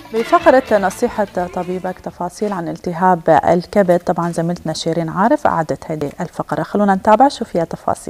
بفقرة نصيحة طبيبك تفاصيل عن التهاب الكبد. طبعا زميلتنا شيرين عارف أعدت هذه الفقرة، خلونا نتابع شو فيها تفاصيل.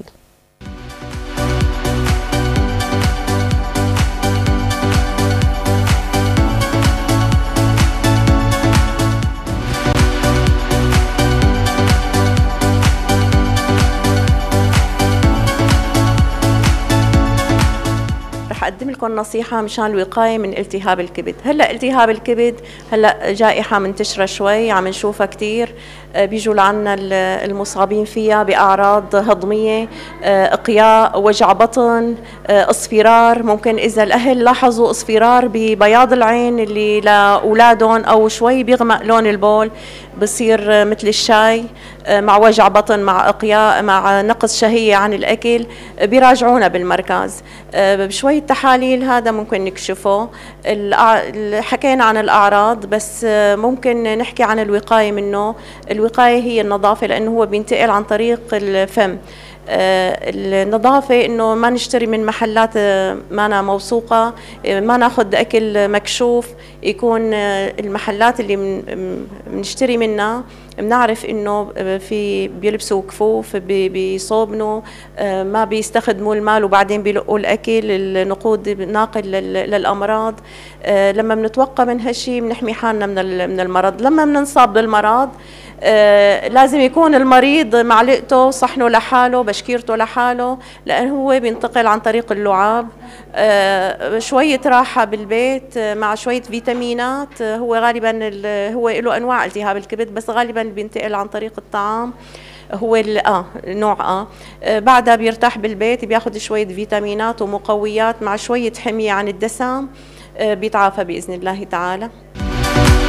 رح أقدم لكم نصيحة مشان الوقاية من التهاب الكبد. هلا التهاب الكبد هلا جائحة منتشرة شوي، عم نشوفها كثير، بيجوا لعنا المصابين فيها بأعراض هضمية، إقياء، وجع بطن، اصفرار. ممكن إذا الأهل لاحظوا اصفرار ببياض العين اللي لأولادهم أو شوي بيغمق لون البول، بصير مثل الشاي، مع وجع بطن، مع إقياء، مع نقص شهية عن الأكل، بيراجعونا بالمركز. بشوية تحاليل هذا ممكن نكشفه. حكينا عن الأعراض، بس ممكن نحكي عن الوقاية منه. الوقاية هي النظافة، لأنه هو بينتقل عن طريق الفم. النظافة إنه ما نشتري من محلات ما موثوقة، ما ناخذ أكل مكشوف، يكون المحلات اللي بنشتري منها بنعرف إنه بيلبسوا كفوف، بيصوبنوا، ما بيستخدموا المال وبعدين بيلقوا الأكل، النقود ناقل للأمراض. لما بنتوقع من هالشي بنحمي حالنا من المرض. لما بننصاب بالمرض لازم يكون المريض معلقته صحنه لحاله، بشكيرته لحاله، لأنه هو بينتقل عن طريق اللعاب. شوية راحة بالبيت مع شوية فيتامينات. هو غالبا هو له أنواع التهاب الكبد، بس غالبا بينتقل عن طريق الطعام. هو نوع بعدها بيرتاح بالبيت، بياخد شوية فيتامينات ومقويات مع شوية حمية عن الدسم، بيتعافى بإذن الله تعالى.